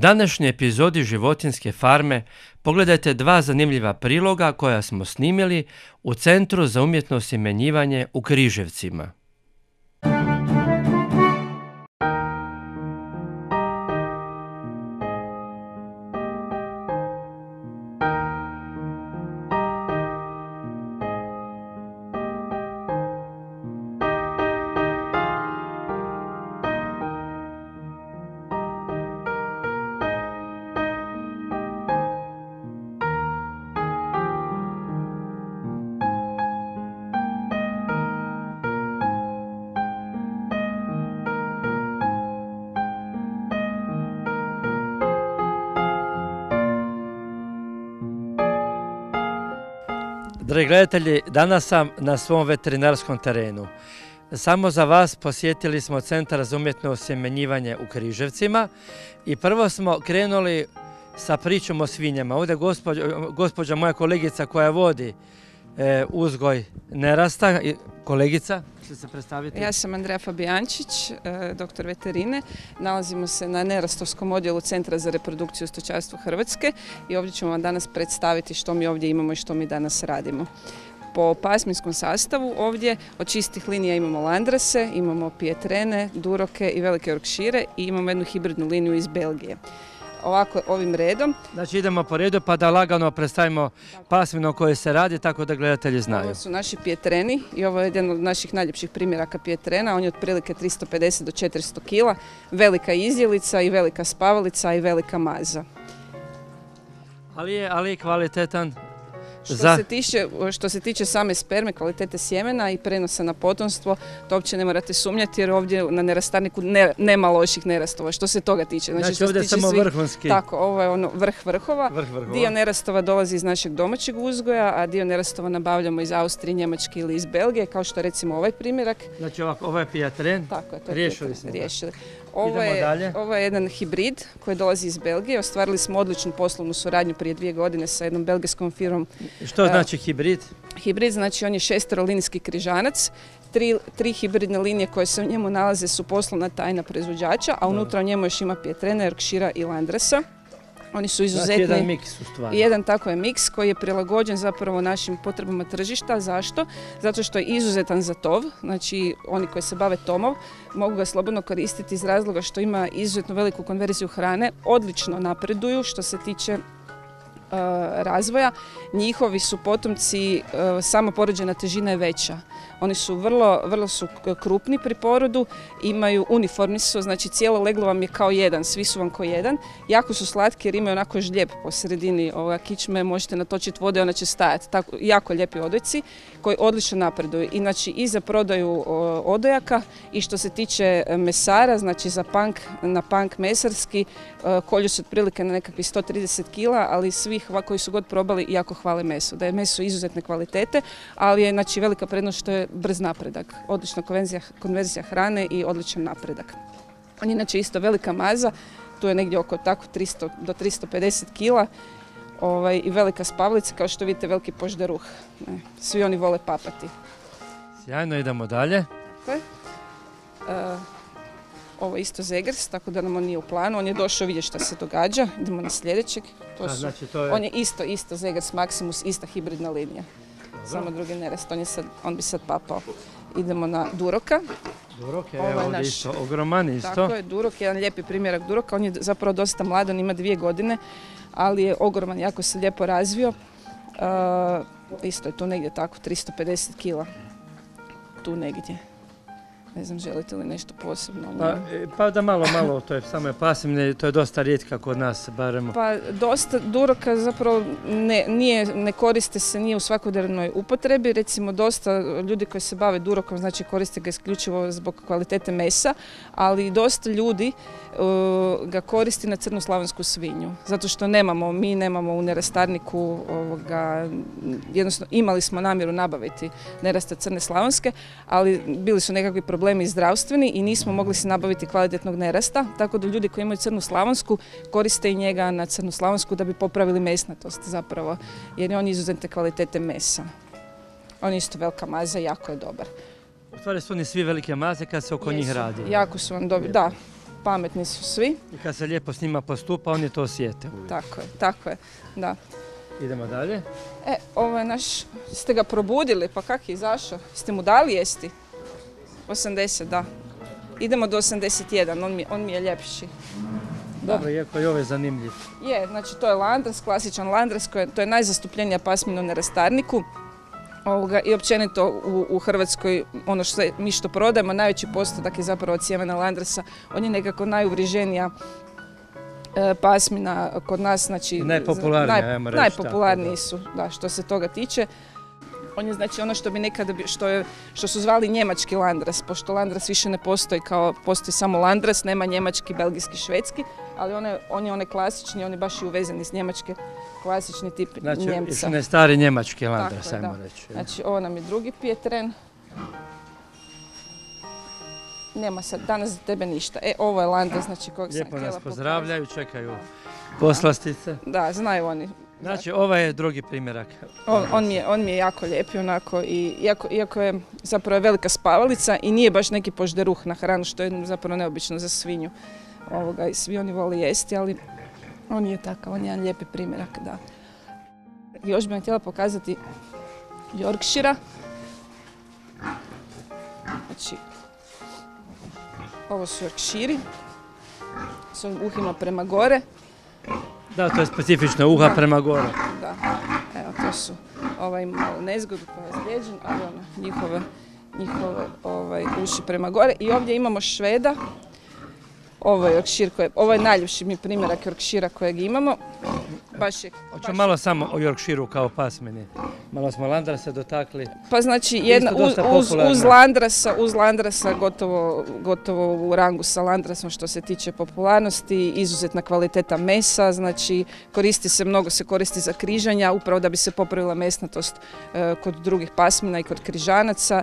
današnjoj epizodi Životinjske farme pogledajte dva zanimljiva priloga koja smo snimili u Centru za umjetno osjemenjivanje u Križevcima. Dragi gledatelji, danas sam na svom veterinarskom terenu. Samo za vas posjetili smo Centar za umjetno osjemenjivanje u Križevcima i prvo smo krenuli sa pričom o svinjama. Ovdje gospođa moja kolegica koja vodi uzgoj nerasta. Kolegica, ćete se predstaviti? Ja sam Andreja Fabijančić, doktor veterine. Nalazimo se na nerastovskom odjelu Centra za reprodukciju i stočarstvo Hrvatske i ovdje ćemo vam danas predstaviti što mi ovdje imamo i što mi danas radimo. Po pasminskom sastavu ovdje od čistih linija imamo landrase, imamo pijetrene, duroke i velike yorkshire i imamo jednu hibridnu liniju iz Belgije. Ovako, ovim redom. Znači idemo po redu pa da lagano predstavimo pasminu o kojoj se radi, tako da gledatelji znaju. Ovo su naši pijetreni i ovo je jedan od naših najljepših primjeraka pijetrena. On je otprilike 350 do 400 kg, velika izjelica i velika spavalica i velika maza. Ali je kvalitetan. Što se tiče same sperme, kvalitete sjemena i prenosa na potomstvo, to uopće ne morate sumnjati jer ovdje na nerastarniku nema loših nerastova što se toga tiče. Znači ovdje je samo vrhunski. Tako, ovo je ono vrh vrhova. Dio nerastova dolazi iz našeg domaćeg uzgoja, a dio nerastova nabavljamo iz Austrije, Njemačke ili iz Belgije, kao što recimo ovaj primjerak. Znači ovo je pijatren. Tako je, to je riješili smo. Ovo je jedan hibrid koji dolazi iz Belgije. Ostvarili smo odličnu poslovnu suradnju prije 2 godine sa jednom belgijskom firmom. Što znači hibrid? Hibrid znači on je šesterolinijski križanac. Tri hibridne linije koje se u njemu nalaze su poslovna tajna proizvođača, a unutra u njemu još ima pijetrena, yorkshira i landrasa. Oni su izuzetni. Znači jedan miks u stvari. Jedan tako je miks koji je prilagođen zapravo našim potrebama tržišta. Zašto? Zato što je izuzetan za tov. Znači oni koji se bave tomom mogu ga slobodno koristiti iz razloga što ima izuzetno veliku konverziju hrane. Odlično napreduju što se tiče razvoja. Njihovi su potomci, sama porođena težina je veća. Oni su vrlo su krupni pri porodu, imaju uniformni su, znači cijelo leglo vam je kao jedan, svi su vam kao jedan. Jako su slatki jer imaju onako žljeb po sredini kičme, možete natočiti vode, ona će stajati. Tako, jako lijepi odojci koji odlično napreduju. Inači i za prodaju odojaka i što se tiče mesara, znači na pank mesarski, kolju se otprilike na nekakvih 130 kg, ali svi koji su god probali jako hvale meso. Da je meso izuzetne kvalitete, ali je znači velika prednost što je brz napredak, odlična konverzija hrane i odličan napredak. On je inače isto velika maza, tu je negdje oko tako 300 do 350 kg i velika spavlica, kao što vidite veliki poždaruh. Svi oni vole papati. Sjajno, idemo dalje. Ovo je isto zegers, tako da nam on nije u planu. On je došao vidjeti šta se događa. Idemo na sljedećeg. On je isto zegers maximus, ista hibridna linija. Dobro. Samo drugi nerast, on bi sad papao. Idemo na duroka. Durok je ovdje isto, ogroman isto. Tako je, durok, jedan lijepi primjerak duroka. On je zapravo dosta mlad, on ima 2 godine, ali je ogroman, jako se lijepo razvio. Isto je tu negdje tako, 350 kg. Tu negdje. Ne znam, želite li nešto posebno? Pa da malo, to je samo pasmine, to je dosta rijetka kod nas, barem. Pa dosta duroka zapravo ne koriste se, nije u svakodnevnoj upotrebi. Recimo dosta ljudi koji se bave durokom, znači koriste ga isključivo zbog kvalitete mesa, ali dosta ljudi ga koristi na crnoslavonsku svinju. Zato što mi nemamo u nerastarniku, jednostavno imali smo namjeru nabaviti nerasta crne slavonske, ali bili su nekakvi problemi zdravstveni i nismo mogli se nabaviti kvalitetnog nerasta, tako da ljudi koji imaju crnu slavonsku koriste i njega na crnu slavonsku da bi popravili mesnatost zapravo, jer je on izuzetne kvalitete mesa. On je isto velika maza, jako je dobar. U stvari su oni svi velike maze kad se oko njih radi. Jako su vam dobri, da. pametni su svi. I kad se lijepo s njima postupa, oni to osjete uvijek. Tako je, da. Idemo dalje. Ovo je naš, ste ga probudili, pa kak je izašao? Ste mu dali jesti? 80, da. Idemo do 81, on mi je ljepši. Dobro, iako i ovo je zanimljiv. Je, znači to je Landres, klasičan Landres, to je najzastupljenija pasmina u nerastarniku. I općenito u Hrvatskoj, ono mi što prodajemo, najveći postotak je zapravo od sjemena Landresa. On je nekako najuvriženija pasmina kod nas, znači najpopularniji su, da, što se toga tiče. On je znači ono što bi nekada, što su zvali njemački Landres, pošto Landres više ne postoji postoji samo Landres, nema njemački, belgijski, švedski, ali on je onaj klasični, on je baš i uvezen iz Njemačke, klasični tip Njemca. Znači, ne stari njemački Landres, ajmo reći. Znači, ovo nam je drugi pijetren. Nema sad danas za tebe ništa. Ovo je Landres, znači kojeg sam htjela pokazati. Lijepo nas pozdravljaju, čekaju poslastice. Da, znaju oni. Znači, ovaj je drugi primjerak. On mi je jako lijep onako, i iako je zapravo velika spavalica i nije baš neki požderuh na hranu, što je zapravo neobično za svinju. I svi oni vole jesti, ali on je takav, on je jedan lijepi primjerak, da. Još bih vam htjela pokazati Yorkshira. Znači, ovo su Yorkshiri s ovim uhima prema gore. Da, to je specifično, uha prema gore. Da, evo to su, ima malo nezgodu koja je zlijeđen, ali njihove uši prema gore. I ovdje imamo Šveda. Ovo je Yorkshire, ovo je najljepši mi primjerak Yorkshira kojeg imamo. Hoćemo malo samo o Yorkshireu kao pasmini. Malo smo Landrasa dotakli. Pa znači, uz Landrasa gotovo u rangu sa Landrasom što se tiče popularnosti, izuzetna kvaliteta mesa, znači mnogo se koristi za križanja, upravo da bi se popravila mesnatost kod drugih pasmina i kod križanaca.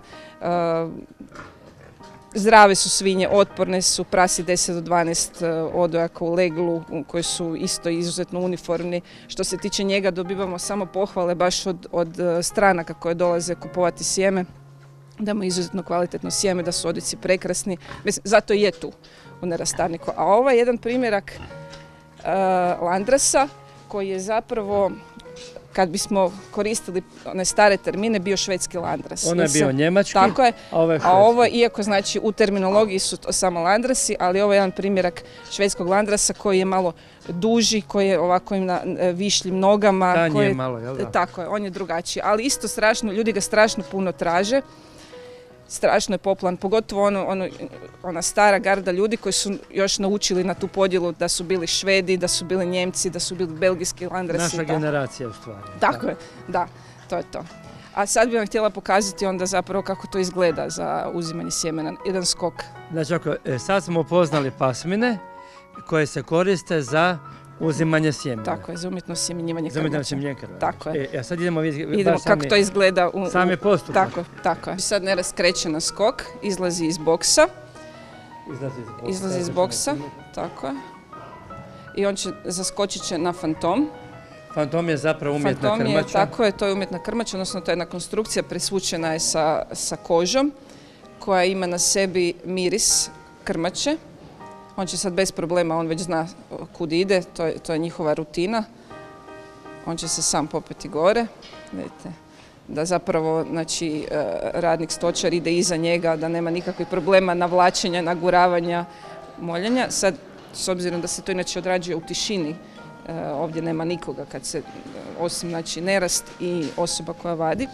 Zdrave su svinje, otporne su, prasi 10 do 12 odojaka u leglu koji su isto izuzetno uniformni. Što se tiče njega dobivamo samo pohvale baš od stranaka koje dolaze kupovati sjeme, da mu je izuzetno kvalitetno sjeme, da su odojci prekrasni. Zato je tu u nerastarniku. A ovo je jedan primjerak Landrasa koji je zapravo, kad bismo koristili one stare termine, bio švedski Landres. Ono je bio njemački, tako je, a ovo je švedski. A ovo, iako znači u terminologiji su to samo Landrasi, ali ovo je jedan primjerak švedskog Landrasa koji je malo duži, koji je ovako na višljim nogama. Tanji je malo, jel da? Tako je, on je drugačiji, ali isto strašno, ljudi ga strašno puno traže. Strašno je popularan, pogotovo ona stara garda ljudi koji su još naučili na tu podjelu da su bili Švedi, da su bili Njemci, da su bili belgijski Landrasi. Naša generacija u stvari. Tako je, da, to je to. A sad bih vam htjela pokazati onda zapravo kako to izgleda za uzimanje sjemena, jedan skok. Znači, sad smo upoznali pasmine koje se koriste za uzimanje sjemena. Tako je, za umjetno sjemljivanje krmača. Tako je. A sad idemo kako to izgleda sami postupak. Tako je. Sad Nerast kreće na skok, izlazi iz boksa. Izlazi iz boksa, tako je. I on zaskočit će na fantom. Fantom je zapravo umjetna krmača. Tako je, to je umjetna krmača, odnosno to je jedna konstrukcija, presvučena je sa kožom koja ima na sebi miris krmače. On će sad bez problema, on već zna kud ide, to je njihova rutina. On će se sam popeti gore. Vidite, da zapravo znači, radnik stočar ide iza njega, da nema nikakvih problema navlačenja, naguravanja, moljenja. Sad, s obzirom da se to inače odrađuje u tišini, ovdje nema nikoga osim znači, Nerast i osoba koja vadi.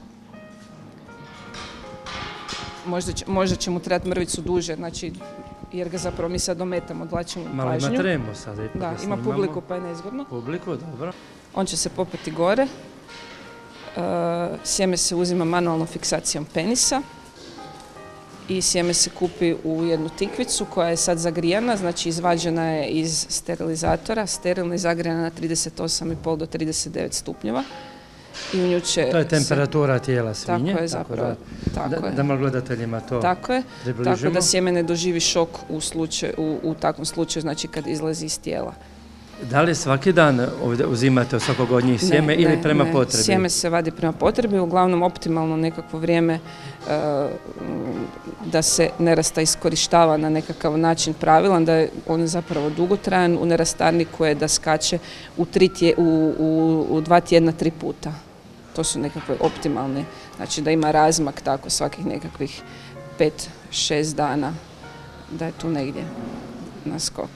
Možda će mu trebati mrvicu duže, znači, jer ga zapravo mi sad ometamo, odvlačimo pažnju. Malo ima tremu sad. Da, ima publiku pa je nezgodno. Publiku, dobro. On će se popeti gore. Sjeme se uzima manualnom fiksacijom penisa i sjeme se kupi u jednu tikvicu koja je sad zagrijana, znači izvađena je iz sterilizatora, sterilna i zagrijana na 38,5 do 39 stupnjeva. I u nju će to je temperatura tijela svinje. Tako je zapravo. Da malo gledateljima to približimo. Tako da sjeme ne doživi šok u takvom slučaju, znači kad izlazi iz tijela. Da li svaki dan ovdje uzimate od svakog od njih sjeme ili prema potrebi? Sjeme se vadi prema potrebi, uglavnom optimalno nekakvo vrijeme da se nerasta iskorištava na nekakav način pravilan, da je on zapravo dugotrajan. U nerastarniku je da skače u 2 tjedna 3 puta. To su nekakve optimalne, znači da ima razmak tako svakih nekakvih 5-6 dana, da je tu negdje na skok.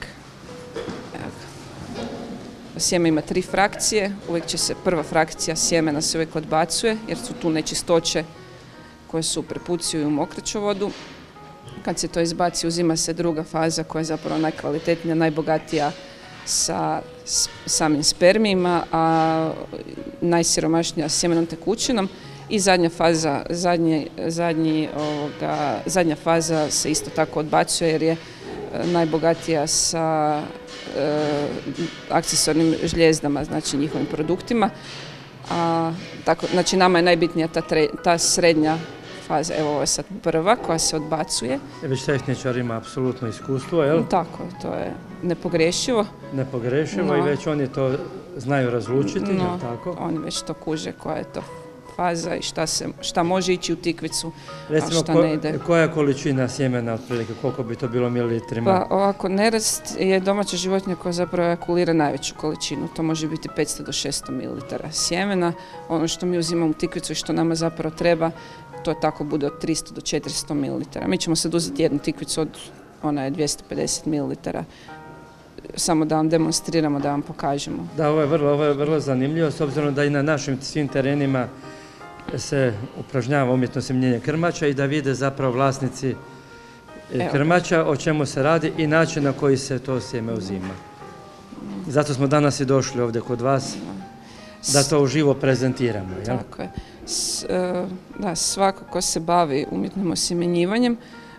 Sjeme ima 3 frakcije, uvijek će se prva frakcija sjemena se uvijek odbacuje jer su tu nečistoće koje su prepucuju u mokraćovodu. Kad se to izbaci, uzima se druga faza koja je zapravo najkvalitetnija, najbogatija sa samim spermijima, a najsiromašnija s sjemenom tekućinom. I zadnja faza se isto tako odbacuje jer je najbogatija sa akcesornim žljezdama, znači njihovim produktima. Znači nama je najbitnija ta srednja faza, evo ovo je sad prva koja se odbacuje. Već tehničar ima apsolutno iskustvo, jel? Tako, to je nepogrešivo. Nepogrešivo i već oni to znaju razlučiti, jel tako? Oni već to kuže koja je to faza i šta može ići u tikvicu, recimo, a šta ne ide. Koja je količina sjemena otprilike, koliko bi to bilo mililitrima? Pa ovako, nerast je domaća životinja koja zapravo ejakulira najveću količinu. To može biti 500 do 600 mililitara sjemena. Ono što mi uzimamo u tikvicu i što nama zapravo treba, to tako bude od 300 do 400 mililitara. Mi ćemo sad uzeti jednu tikvicu ona je 250 mililitara. Samo da vam demonstriramo, da vam pokažemo. Da, ovo je vrlo zanimljivo, s obzirom da i na našim svim terenima se upražnjava umjetno sjemenjenje krmača i da vide zapravo vlasnici krmača o čemu se radi i način na koji se to sjeme uzima. Zato smo danas i došli ovdje kod vas da to uživo prezentiramo. Jel? Tako je. Da, svako ko se bavi umjetnim osjemenjivanjem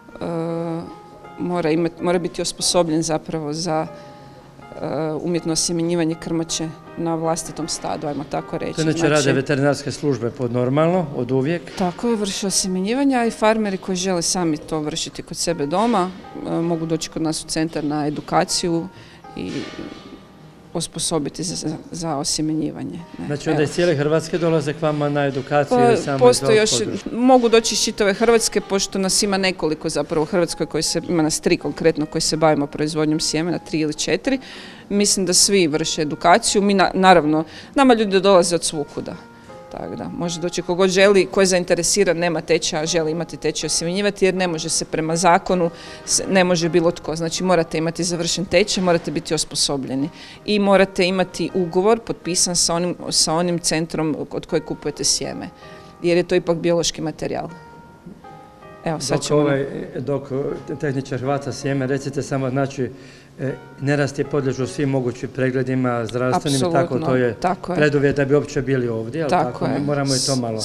mora biti osposobljen zapravo za umjetno osjemenjivanje krmače na vlastitom stadu, ajmo tako reći. To znači rade veterinarske službe pod normalno, od uvijek? Tako je, vrše osjemenjivanje, a i farmeri koji žele sami to vršiti kod sebe doma mogu doći kod nas u centar na edukaciju i osposobiti za osjemenjivanje. Znači onda iz cijele Hrvatske dolaze k vama na edukaciju ili samo postoji još, mogu doći iz čitave Hrvatske, pošto nas ima nekoliko zapravo u Hrvatskoj ima nas 3 konkretno koji se bavimo proizvodnjom sjemena, 3 ili 4. Mislim da svi vrše edukaciju. Mi naravno, nama ljudi dolaze od svukuda. Tako da, može doći kogod želi, ko je zainteresiran, nema tečaja, želi imati tečaj osjemenjivati, jer ne može se prema zakonu, ne može bilo tko. Znači morate imati završen tečaj, morate biti osposobljeni i morate imati ugovor potpisan sa onim centrom od kojeg kupujete sjeme, jer je to ipak biološki materijal. Evo, dok tehničar hvata sjeme, recite samo, znači, nerasti podliježu svim mogućim pregledima zdravstvenim, tako to je preduvjet da bi uopće bili ovdje, ali tako moramo i to malo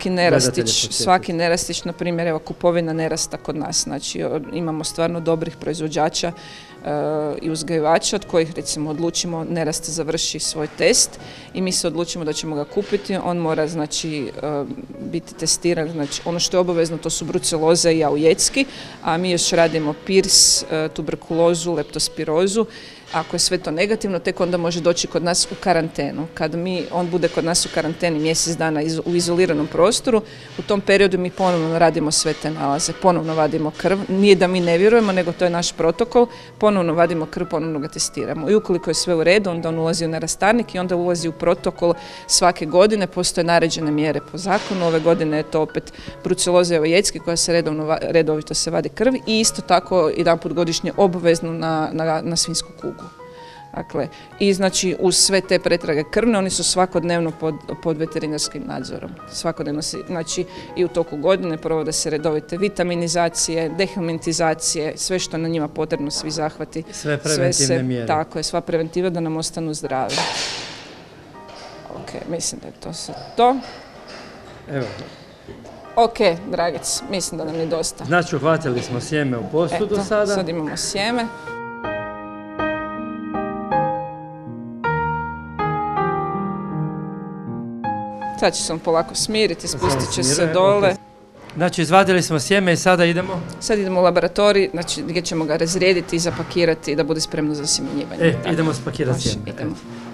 svaki nerastić, na primjer, evo kupovina nerasta kod nas, znači imamo stvarno dobrih proizvođača i uzgajivača od kojih recimo odlučimo nerast završi svoj test i mi se odlučimo da ćemo ga kupiti, on mora znači biti testiran, znači ono što je obavezno to su bruceloza i aujecki, a mi još radimo PIRS, tuberkulozu, leptospirozu. Ako je sve to negativno, tek onda može doći kod nas u karantenu. Kad on bude kod nas u karanteni mjesec dana u izoliranom prostoru, u tom periodu mi ponovno radimo sve te nalaze, ponovno vadimo krv, nije da mi ne vjerujemo, nego to je naš protokol, ponovno vadimo krv, ponovno ga testiramo. I ukoliko je sve u redu, onda on ulazi u nerastarnik i onda ulazi u protokol svake godine, postoje naređene mjere po zakonu, ove godine je to opet bruceloza i aujecki koja se redovito se vadi krv i isto tako jedanput godišnje obavezno na svinjsku kugu. Dakle, i znači uz sve te pretrage krvne, oni su svakodnevno pod veterinarskim nadzorom. Svakodnevno se, znači i u toku godine provode se redovite vitaminizacije, dehelmintizacije, sve što je na njima potrebno, svi zahvati. Sve preventivne mjere. Tako je, sva preventiva da nam ostanu zdravi. Ok, mislim da je to sad to. Evo. Ok, Dragec, mislim da nam je dosta. Znači, uhvatili smo sjeme u posudu sada. Sad imamo sjeme. Sad će se on polako smiriti, spustit će se dole. Znači, izvadili smo sjeme i sada idemo? Sad idemo u laboratorij, znači gdje ćemo ga razrediti i zapakirati da bude spremno za osjemenjivanje. Idemo spakirati sjeme. Idemo.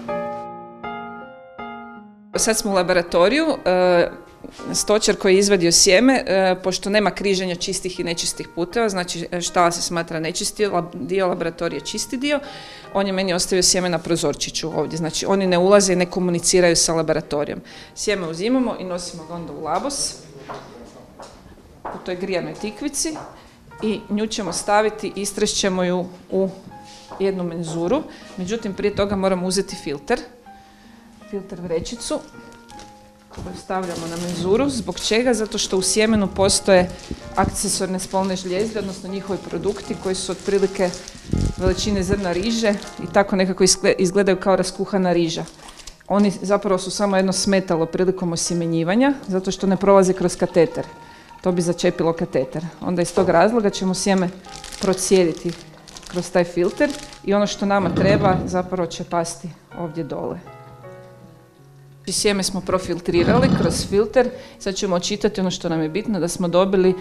Sad smo u laboratoriju. Stočar koji je izvadio sjeme, pošto nema križanja čistih i nečistih puteva, znači štala se smatra nečisti dio, laboratorij je čisti dio, on je meni ostavio sjeme na prozorčiću ovdje, znači oni ne ulaze i ne komuniciraju sa laboratorijom. Sjeme uzimamo i nosimo ga onda u labos, u toj grijanoj tikvici i nju ćemo staviti, istrešćemo ju u jednu menzuru, međutim prije toga moramo uzeti filter vrećicu, koju stavljamo na menzuru. Zbog čega? Zato što u sjemenu postoje akcesorne spolne žlijezde, odnosno njihovi produkti koji su otprilike veličine zrna riže i tako nekako izgledaju kao raskuhana riža. Oni zapravo su samo jedno smetalo prilikom osjemenjivanja, zato što ne prolaze kroz kateter. To bi začepilo kateter. Onda iz tog razloga ćemo sjeme procijediti kroz taj filter i ono što nama treba zapravo će pasti ovdje dole. Sjeme smo profiltrirali kroz filter, sad ćemo očitati ono što nam je bitno, da smo dobili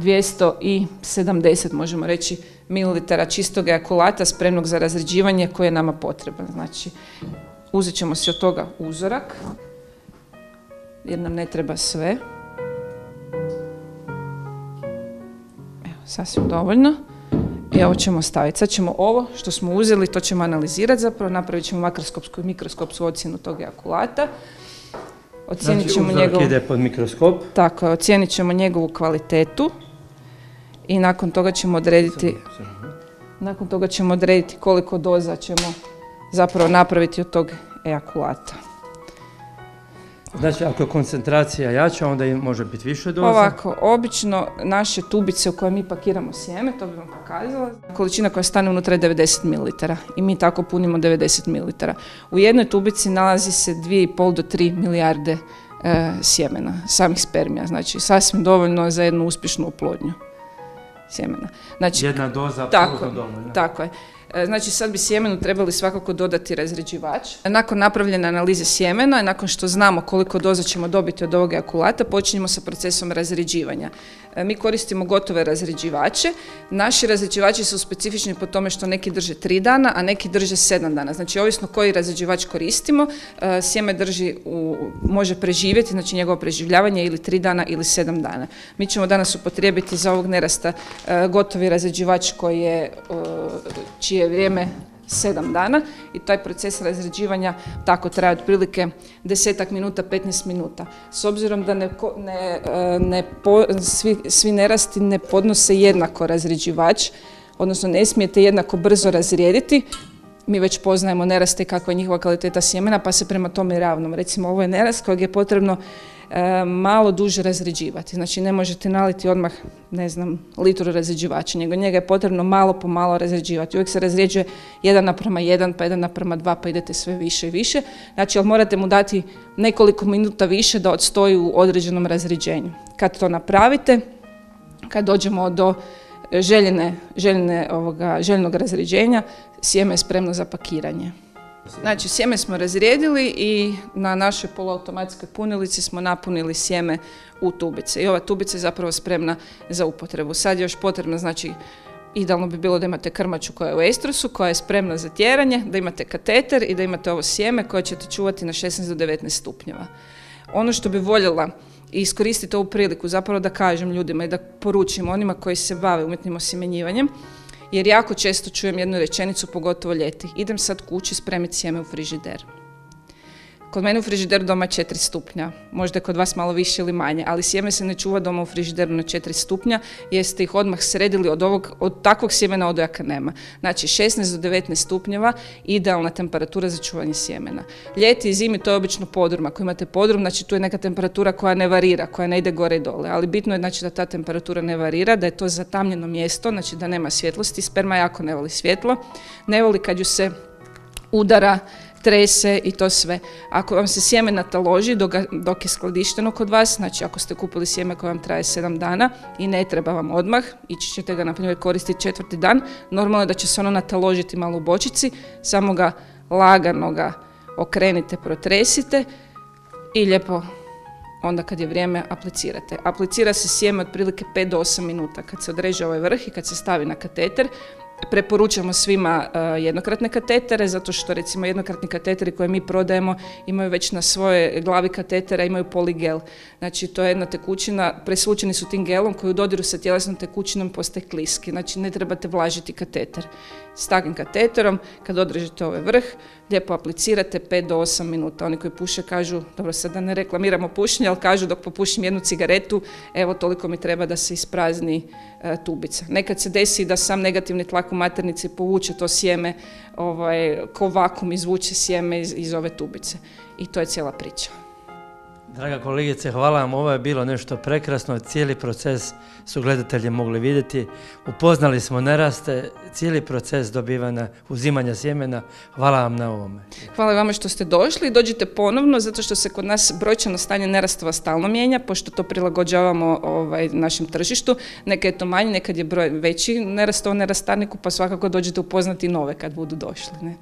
270, možemo reći, mililitara čistog ejakulata spremnog za razređivanje koje je nama potreban. Znači, uzet ćemo si od toga uzorak, jer nam ne treba sve. Evo, sasvim dovoljno. I ovo ćemo staviti. Sad ćemo ovo što smo uzeli, to ćemo analizirati zapravo, napravit ćemo makroskopsku i mikroskopsku ocjenu tog ejakulata. Znači uzorak ide pod mikroskop? Tako je, ocijenit ćemo njegovu kvalitetu i nakon toga ćemo odrediti koliko doza ćemo zapravo napraviti od tog ejakulata. Znači, ako je koncentracija jača, onda i može biti više doza? Ovako, obično naše tubice u koje mi pakiramo sjeme, to bi vam pokazala, količina koja stane unutra je 90 ml i mi tako punimo 90 ml. U jednoj tubici nalazi se 2,5 do 3 milijarde sjemena, samih spermija, znači sasvim dovoljno za jednu uspješnu oplodnju sjemena. Znači, jedna doza apsolutno dovoljna. Tako je. Znači sad bi sjemenu trebali svakako dodati razređivač. Nakon napravljene analize sjemena, nakon što znamo koliko doza ćemo dobiti od ovog ejakulata, počinjemo sa procesom razređivanja. Mi koristimo gotove razređivače. Naši razređivači su specifični po tome što neki drže 3 dana, a neki drže 7 dana. Znači ovisno koji razređivač koristimo, sjeme može preživjeti, znači njegovo preživljavanje ili 3 dana ili 7 dana. Mi ćemo danas upotrijebiti za ovog nerasta gotovi razređivač čije je vrijeme 7 dana i taj proces razređivanja tako traje otprilike 10 minuta, 15 minuta. S obzirom da svi nerasti ne podnose jednako razređivač, odnosno ne smijete jednako brzo razrijediti, mi već poznajemo neraste kakva je njihova kvaliteta sjemena, pa se prema tome ravnom. Recimo, ovo je nerast kojeg je potrebno malo duže razređivati. Znači, ne možete naliti odmah, litru razređivača, nego njega je potrebno malo po malo razređivati. Uvijek se razređuje 1:1, pa 1:2, pa idete sve više i više. Znači, ali morate mu dati nekoliko minuta više da odstoji u određenom razređenju. Kad to napravite, kad dođemo do željenog razređenja, sjeme je spremno za pakiranje. Znači, sjeme smo razrijedili i na našoj poluautomatskoj punilici smo napunili sjeme u tubice. I ova tubica je zapravo spremna za upotrebu. Sad je još potrebno, znači, idealno bi bilo da imate krmaču koja je u estrosu, koja je spremna za tjeranje, da imate kateter i da imate ovo sjeme koje ćete čuvati na 16 do 19 stupnjeva. Ono što bi voljela i iskoristiti ovu priliku zapravo da kažem ljudima i da poručim onima koji se bave umjetnim osjemenjivanjem, jer jako često čujem jednu rečenicu, pogotovo ljeti. Idem sad kući spremiti sjeme u frižider. Kod mene u frižideru doma je 4 stupnja, možda je kod vas malo više ili manje, ali sjeme se ne čuva doma u frižideru na 4 stupnja, jer ste ih odmah sredili od takvog sjemena odojaka nema. Znači 16 do 19 stupnjeva, idealna temperatura za čuvanje sjemena. Ljeti i zimi to je obično podrum. Ako imate podrum, znači tu je neka temperatura koja ne varira, koja ne ide gore i dole, ali bitno je znači da ta temperatura ne varira, da je to zatamljeno mjesto, znači da nema svjetlosti. Sperma jako ne voli svjetlo, ne voli kad ju se udara, trese i to sve. Ako vam se sjeme nataloži dok je skladišteno kod vas, znači ako ste kupili sjeme koje vam traje 7 dana i ne treba vam odmah, ići ćete ga na primjer koristiti 4. dan, normalno je da će se ono nataložiti malo u bočici, samo ga lagano okrenite, protresite i lijepo onda kad je vrijeme aplicirate. Aplicira se sjeme otprilike 5 do 8 minuta. Kad se odreže ovaj vrh i kad se stavi na kateter, preporučamo svima jednokratne katetere, zato što recimo jednokratni kateteri koje mi prodajemo imaju već na svojoj glavi katetera, imaju poligel. Znači to je jedna tekućina, preslučeni su tim gelom koji u dodiru sa tjelesnom tekućinom postaje kliski. Znači ne trebate vlažiti kateter. S takvim kateterom, kad odrežete ovaj vrh, lijepo aplicirate 5 do 8 minuta. Oni koji puše kažu, dobro sad da ne reklamiramo pušenje, ali kažu dok popušim jednu cigaretu, evo toliko mi treba da se isprazni tubica. Nekad se desi da sam negativni tlak u maternici povuče to sjeme, ko vakum izvuče sjeme iz ove tubice. I to je cijela priča. Draga kolegice, hvala vam, ovo je bilo nešto prekrasno, cijeli proces su gledatelji mogli vidjeti, upoznali smo neraste, cijeli proces dobivanja, uzimanja sjemena, hvala vam na ovome. Hvala vama što ste došli i dođite ponovno, zato što se kod nas brojčano stanje nerastova stalno mijenja, pošto to prilagođavamo našem tržištu, nekad je to manji, nekad je broj veći nerastova nerastarniku, pa svakako dođete upoznati nove kad budu došli. Ne?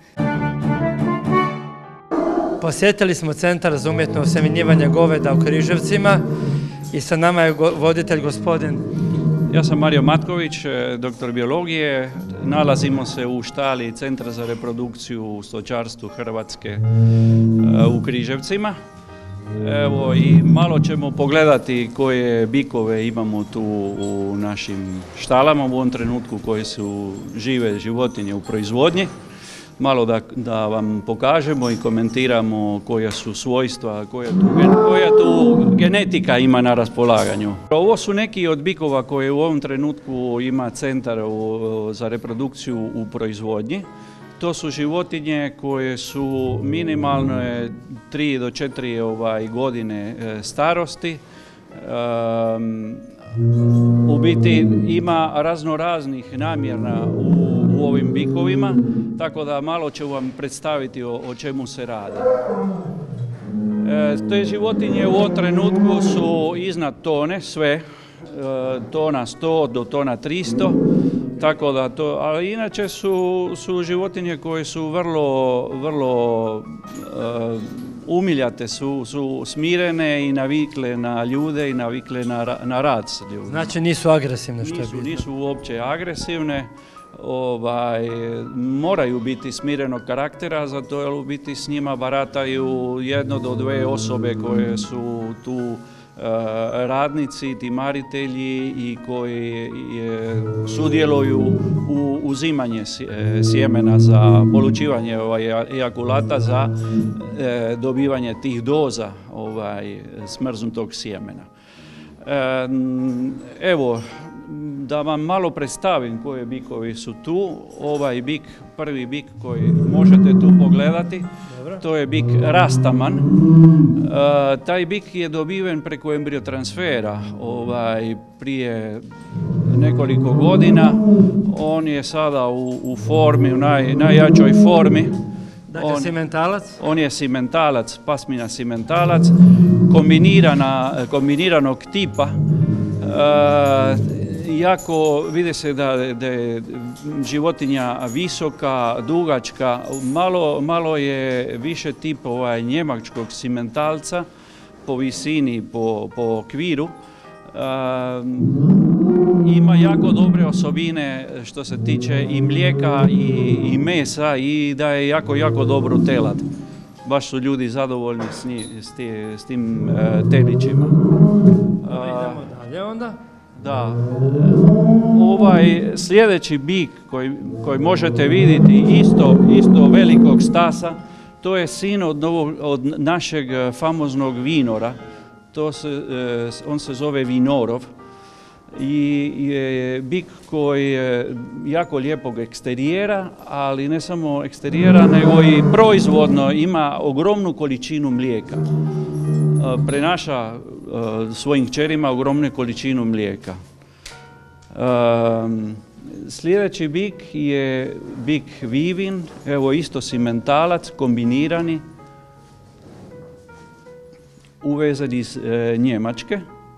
Posjetili smo Centar za umjetno osjemenjivanje goveda u Križevcima i sa nama je voditelj gospodin. Ja sam Mario Matković, doktor biologije. Nalazimo se u štali Centra za reprodukciju u stočarstvu Hrvatske u Križevcima. Evo i malo ćemo pogledati koje bikove imamo tu u našim štalama u ovom trenutku koje su žive životinje u proizvodnji. Malo da vam pokažemo i komentiramo koja su svojstva, koja tu genetika ima na raspolaganju. Ovo su neki od bikova koje u ovom trenutku ima Centar za reprodukciju u proizvodnji. To su životinje koje su minimalno 3 do 4 godine starosti. U biti ima raznoraznih namjera u ovim bikovima, tako da malo ću vam predstaviti o čemu se radi. Te životinje u ovom trenutku su iznad tone, sve, tona 100 do tona 300, tako da to, ali inače su životinje koje su vrlo umiljate, su smirene i navikle na ljude i navikle na rad s ljudima. Znači nisu agresivne što je bitno. Nisu uopće agresivne, moraju biti smirenog karaktera, zato jer u biti s njima barataju 1 do 2 osobe koje su tu radnici, timaritelji i koji sudjeluju u uzimanje sjemena za polučivanje ejakulata za dobivanje tih doza smrznutog sjemena. Evo, da vam malo predstavim koje bikovi su tu. Ovaj bik, prvi bik koji možete tu pogledati, to je bik Rastaman. Taj bik je dobiven preko embriotransfera prije nekoliko godina. On je sada u formi, u najjačoj formi. Dakle, simentalac? On je simentalac, pasmina simentalac, kombiniranog tipa. Iako vidi se da je životinja visoka, dugačka, malo je više tip njemačkog simentalca po visini, po okviru. Ima jako dobre osobine što se tiče i mlijeka i mesa i da je jako dobro telat. Baš su ljudi zadovoljni s tim telićima. Idemo dalje onda. Da, ovaj sljedeći bik koji možete vidjeti isto velikog stasa, to je sin od našeg famoznog vinora, on se zove Vinorov i je bik koji je jako lijepog eksterijera, ali ne samo eksterijera nego i proizvodno ima ogromnu količinu mlijeka. Prenaša svojim kćerima ogromnu količinu mlijeka. Sljedeći bik je bik Vivin, evo isto simentalac, kombinirani, uvezen iz Njemačke.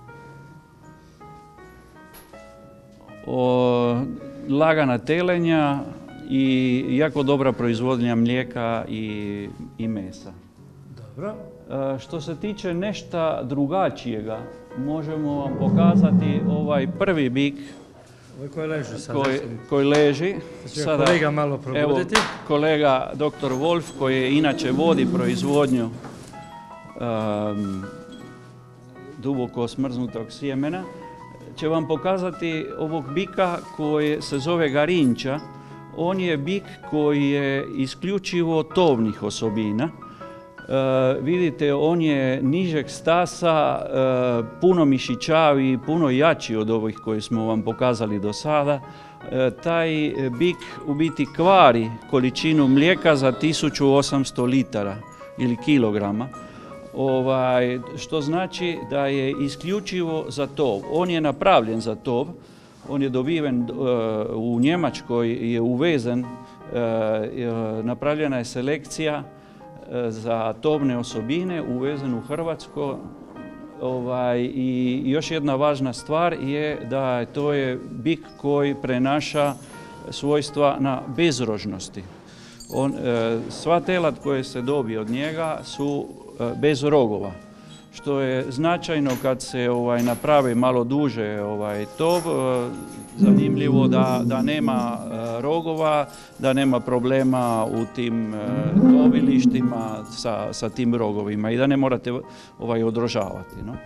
Lagana telenja i jako dobra proizvodnja mlijeka i mesa. Dobro. Što se tiče nešto drugačijega, možemo vam pokazati ovaj prvi bik koji leži sada. Koji leži. Sada, kolega malo probuditi. Evo, kolega dr. Wolf, koji inače vodi proizvodnju duboko smrznutog sjemena, će vam pokazati ovog bika koji se zove Garinča. On je bik koji je isključivo tovnih osobina. Vidite, on je nižeg stasa, puno mišićavi, puno jači od ovih koje smo vam pokazali do sada. Taj bik u biti kvari količinu mlijeka za 1800 litara ili kilograma. Što znači da je isključivo za tov. On je napravljen za tov, on je dobiven u Njemačkoj, je uvezen, napravljena je selekcija za tovne osobine, uvezen u Hrvatsko. I još jedna važna stvar je da to je bik koji prenaša svojstva na bezrožnosti. Sva telad koje se dobije od njega su bez rogova, što je značajno kad se napravi malo duže tov. Zanimljivo da nema rogova, da nema problema u tim tovilištima sa tim rogovima i da ne morate održavati. No?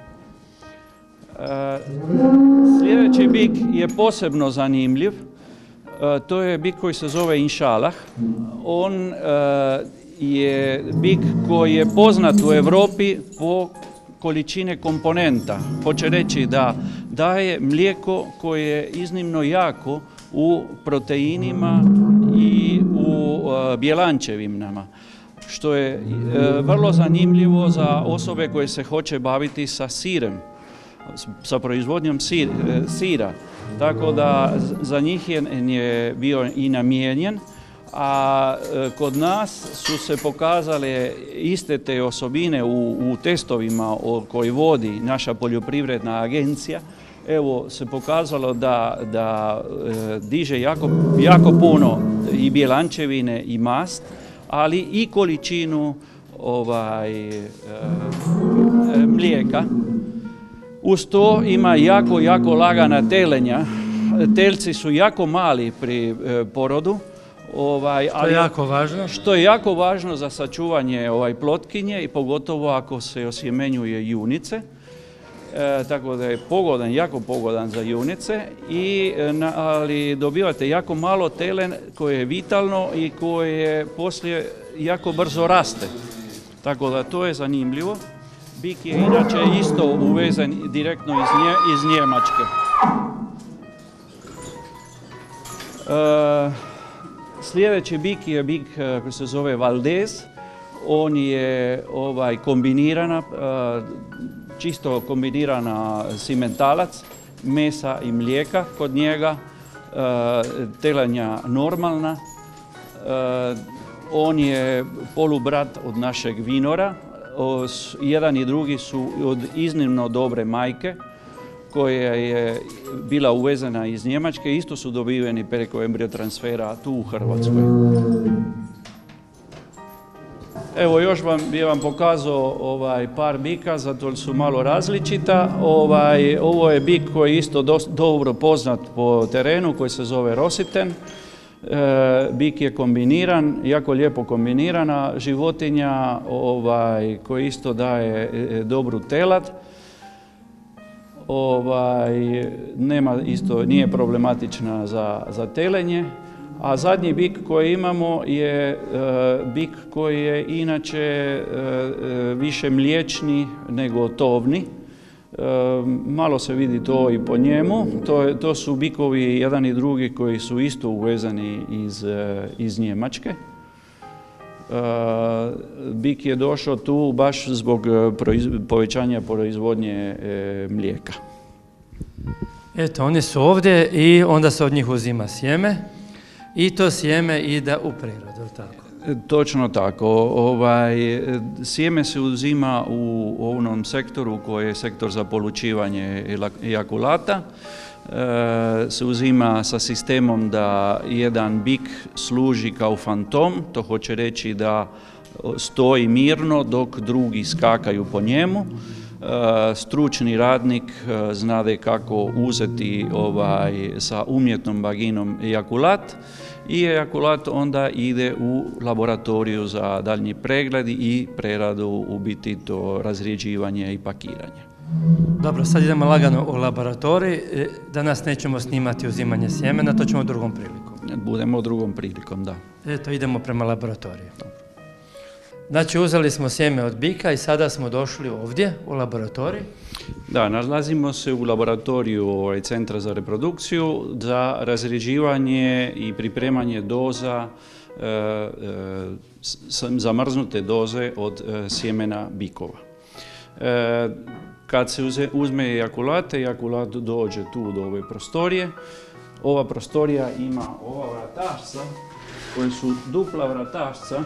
Sljedeći bik je posebno zanimljiv. To je bik koji se zove Inšalah. On je bik koji je poznat u Europi po količine komponenta. Hoće reći da daje mlijeko koje je iznimno jako u proteinima i u bjelančevinama, što je vrlo zanimljivo za osobe koje se hoće baviti sa sirem, sa proizvodnjom sira. Tako da za njih je bio i namijenjen. A kod nas su se pokazale iste te osobine u testovima koji vodi naša poljoprivredna agencija. Evo se pokazalo da diže jako puno i bjelančevine i mast, ali i količinu mlijeka. Uz to ima jako lagana telenja. Telci su jako mali pri porodu. Što je jako važno za sačuvanje plotkinje i pogotovo ako se osjemenjuje junice. Tako da je jako pogodan za junice, ali dobivate jako malo telen koje je vitalno i koje poslije jako brzo raste. Tako da to je zanimljivo. Bik je inače isto uvezen direktno iz Njemačke. Sljedeći bik je bik koji se zove Valdez. On je kombinirana, čisto kombinirana simentalac, mesa i mlijeka kod njega, telanja normalna. On je polubrat od našeg vinora. Jedan i drugi su od iznimno dobre majke, koja je bila uvezena iz Njemačke, isto su dobiveni preko embriotransfera tu u Hrvatskoj. Evo još bi vam pokazao par bika, zato su malo različita. Ovo je bik koji je isto dobro poznat po terenu, koji se zove Rositen. Bik je kombiniran, jako lijepo kombinirana životinja koji isto daje dobru telad. Nije problematična za telenje. A zadnji bik koji imamo je bik koji je inače više mliječni nego tovni. Malo se vidi to i po njemu. To su bikovi jedan i drugi koji su isto uvezani iz Njemačke. Bik je došao tu baš zbog povećanja proizvodnje mlijeka. Eto, oni su ovdje i onda se od njih uzima sjeme i to sjeme ide u prirodu, tako? Točno tako. Sjeme se uzima u onom sektoru koji je sektor za polučivanje ejakulata. Se uzima sa sistemom da jedan bik služi kao fantom, to hoće reći da stoji mirno dok drugi skakaju po njemu. Stručni radnik znade kako uzeti sa umjetnom vaginom ejakulat i ejakulat onda ide u laboratoriju za daljnji pregled i preradu, u biti to razrjeđivanje i pakiranje. Dobro, sad idemo lagano u laboratorij. Danas nećemo snimati uzimanje sjemena, to ćemo drugom prilikom. Budemo drugom prilikom, da. Eto, idemo prema laboratoriju. Znači, uzeli smo sjeme od bika i sada smo došli ovdje u laboratorij. Da, nalazimo se u laboratoriju Centra za reprodukciju za razrjeđivanje i pripremanje doza, zamrznute doze od sjemena bikova. Kad se uzme ejakulat dođe tu do ove prostorije. Ova prostorija ima ova vratašca, koje su dupla vratašca.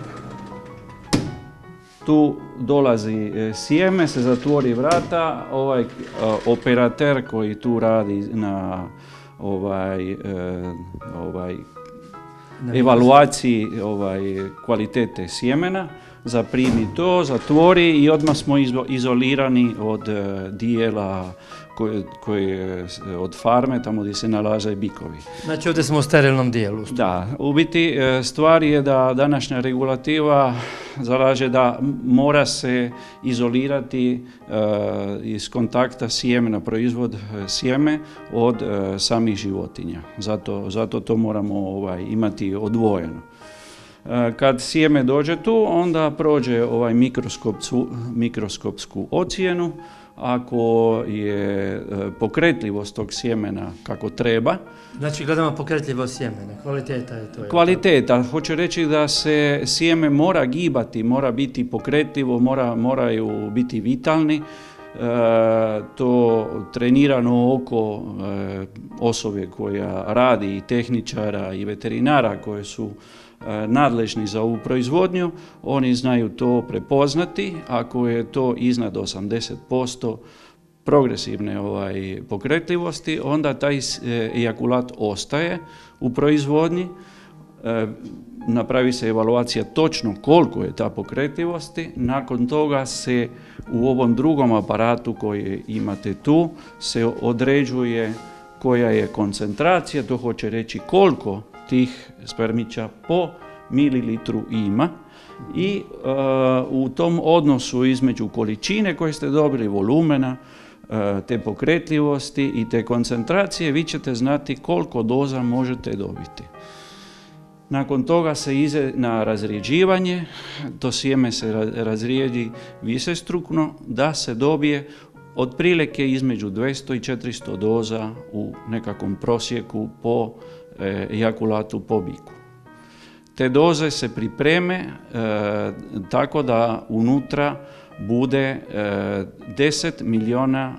Tu dolazi sjeme, se zatvori vrata, operater koji tu radi na evaluaciji kvalitete sjemena, zaprimi to, zatvori i odmah smo izolirani od dijela od farme, tamo gdje se nalaze bikovi. Znači ovdje smo u sterilnom dijelu. Da, u biti stvar je da današnja regulativa zalaže da mora se izolirati iz kontakta sjemena, proizvod sjeme od samih životinja. Zato to moramo imati odvojeno. Kad sjeme dođe tu, onda prođe mikroskopsku ocjenu. Ako je pokretljivost tog sjemena kako treba. Znači gledamo pokretljivost sjemena, kvaliteta je to. Kvaliteta, hoće reći da se sjeme mora gibati, mora biti pokretljivo, moraju biti vitalni. To trenirano oko osobe koja radi, i tehničara i veterinara koje su nadležni za ovu proizvodnju, oni znaju to prepoznati. Ako je to iznad 80% progresivne pokretljivosti, onda taj ejakulat ostaje u proizvodnji. Napravi se evaluacija točno koliko je ta pokretljivosti. Nakon toga se u ovom drugom aparatu koji imate tu se određuje koja je koncentracija, to hoće reći koliko tih spermića po mililitru ima i u tom odnosu između količine koje ste dobili, volumena, te pokretljivosti i te koncentracije, vi ćete znati koliko doza možete dobiti. Nakon toga se ide na razrjeđivanje, to sjeme se razrijedi višestrukno da se dobije otprilike između 200 i 400 doza u nekakvom prosjeku po ejakulatu po biku. Te doze se pripreme tako da unutra bude 10 milijuna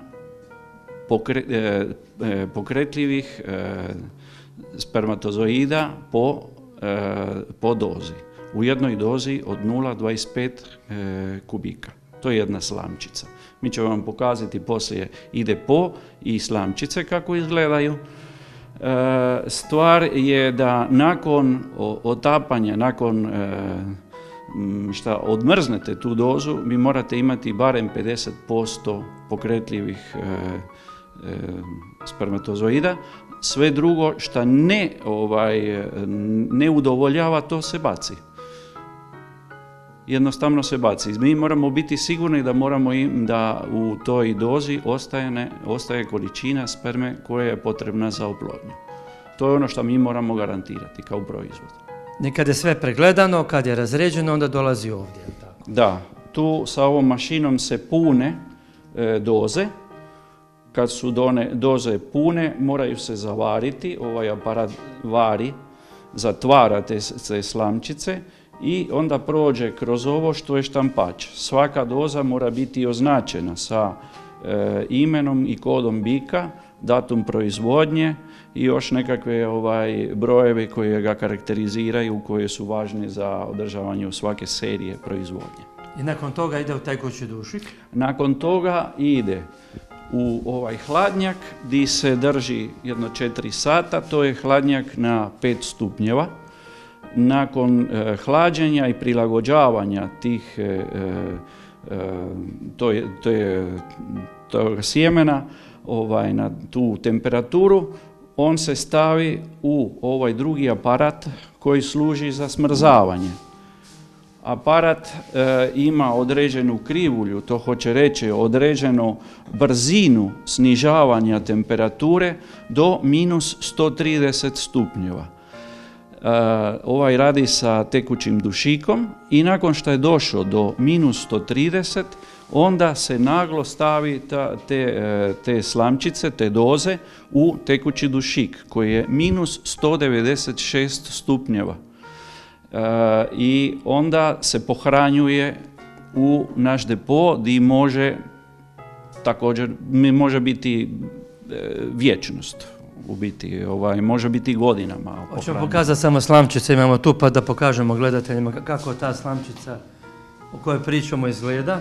pokretljivih spermatozoida po dozi. U jednoj dozi od 0,25 kubika. To je jedna slamčica. Mi ćemo vam pokazati poslije ide po i slamčice kako izgledaju. Stvar je da nakon otapanja, nakon šta odmrznete tu dozu, vi morate imati barem 50% pokretljivih spermatozoida. Sve drugo što ne udovoljava, to se baci. Jednostavno se baci. Mi moramo biti sigurni da u toj dozi ostaje količina sperme koja je potrebna za oplodnju. To je ono što mi moramo garantirati kao proizvod. Kad je sve pregledano, kad je razređeno, onda dolazi ovdje. Tako? Da, tu sa ovom mašinom se pune doze. Kad su doze pune, moraju se zavariti. Ovaj aparat zatvara te slamčice i onda prođe kroz ovo što je štampač. Svaka doza mora biti označena sa imenom i kodom bika, datum proizvodnje i još nekakve brojeve koje ga karakteriziraju, koje su važne za održavanje svake serije proizvodnje. I nakon toga ide u tekući dušik? Nakon toga ide u ovaj hladnjak gdje se drži jedno 4 sata, to je hladnjak na 5 stupnjeva. nakon hlađenja i prilagođavanja tih tog sjemena na tu temperaturu, on se stavi u ovaj drugi aparat koji služi za smrzavanje. Aparat ima određenu krivulju, to hoće reći određenu brzinu snižavanja temperature do minus 130 stupnjeva. Ovaj radi sa tekućim dušikom i nakon što je došao do minus 130, onda se naglo stavi te slamčice, te doze u tekući dušik koji je minus 196 stupnjeva. I onda se pohranjuje u naš depo gdje može biti vječnost. U biti, može biti godinama. Hoćemo pokazati samo slamčice, imamo tu pa da pokažemo gledateljima kako ta slamčica o kojoj pričamo izgleda.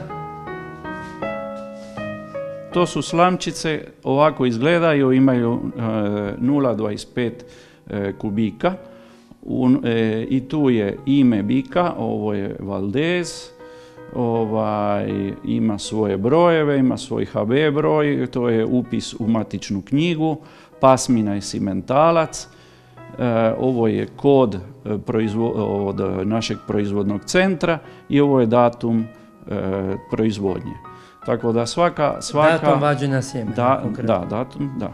To su slamčice, ovako izgledaju, imaju 0,25 kubika i tu je ime bika, ovo je Valdez, ima svoje brojeve, ima svoj HB broj, to je upis u matičnu knjigu, pasmina i simentalac, ovo je kod od našeg proizvodnog centra i ovo je datum proizvodnje. Tako da datum vađenja sjemena. Da, datum, da.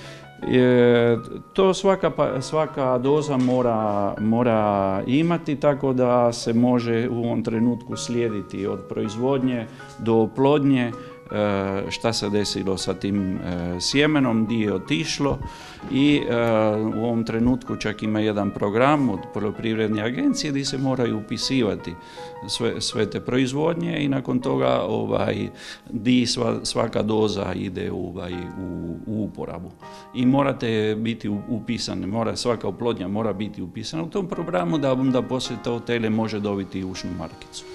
To svaka doza mora imati, tako da se može u ovom trenutku slijediti od proizvodnje do oplodnje, šta se desilo sa tim sjemenom, gdje je otišlo i u ovom trenutku čak ima jedan program od poljoprivredne agencije gdje se moraju upisivati sve te proizvodnje i nakon toga gdje svaka doza ide u uporabu. I morate biti upisani, svaka oplodnja mora biti upisana u tom programu da onda poslije to tele može dobiti ušnu markicu.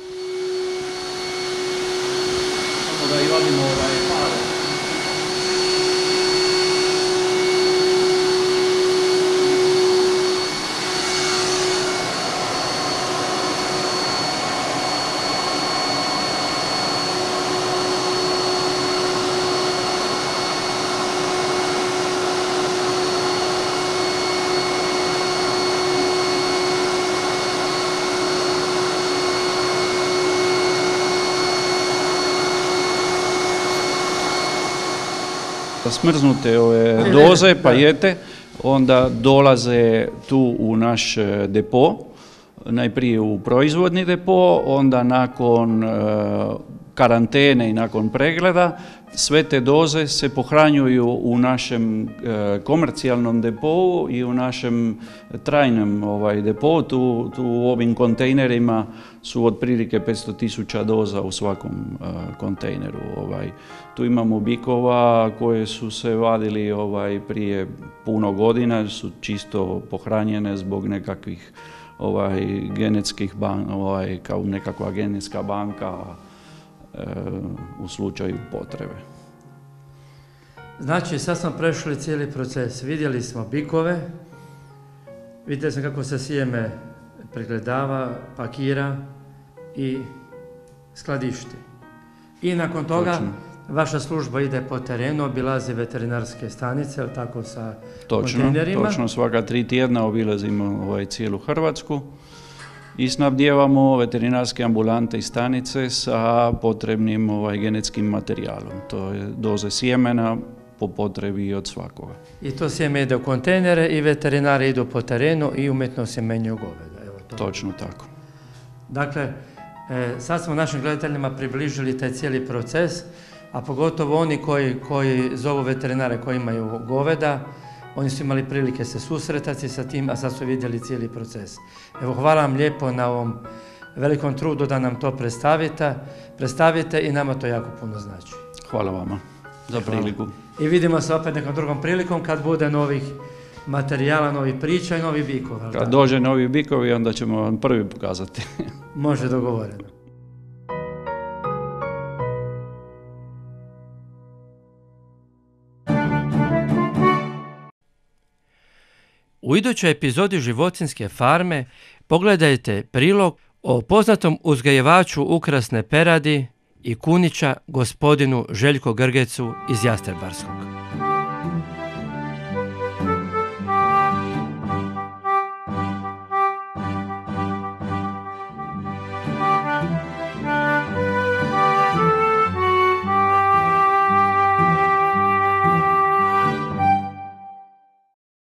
Da i vadimo pare. Smrznute ove doze, pajete, onda dolaze tu u naš depo, najprije u proizvodni depo, onda nakon karantene i nakon pregleda, sve te doze se pohranjuju u našem komercijalnom depou i u našem trajnom depou. Tu u ovim kontejnerima su otprilike 500.000 doza u svakom kontejneru. Tu imamo bikova koje su se vadili prije puno godina, su čisto pohranjene zbog nekakvih genetskih kao nekakva genetska banka u slučaju potrebe. Znači, sad smo prešli cijeli proces. Vidjeli smo bikove, vidjeli smo kako se sjeme pregledava, pakira i skladišti. I nakon toga vaša služba ide po terenu, obilazi veterinarske stanice, ali tako sa kontejnerima? Točno, svaka 3 tjedna obilazimo cijelu Hrvatsku i snabdijevamo veterinarske ambulante i stanice sa potrebnim genetskim materijalom. To je doze sjemena po potrebi od svakoga. I to sjeme ide u kontejnere i veterinari idu po terenu i umjetno sjemenjuju goveda. Evo to. Točno tako. Dakle, sad smo našim gledateljima približili taj cijeli proces, a pogotovo oni koji zovu veterinare koji imaju goveda, oni su imali prilike se susretati sa tim, a sad su vidjeli cijeli proces. Evo, hvala vam lijepo na ovom velikom trudu da nam to predstavite i nama to jako puno znači. Hvala vama za priliku. I vidimo se opet nekom drugom prilikom kad bude novih materijala, novih priča i novih bikova. Kad dođe novi bikovi, onda ćemo vam prvi pokazati. Može, dogovoreno. U idućoj epizodi Životinjske farme pogledajte prilog o poznatom uzgajivaču ukrasne peradi i kunića gospodinu Željko Grgecu iz Jastrebarskog.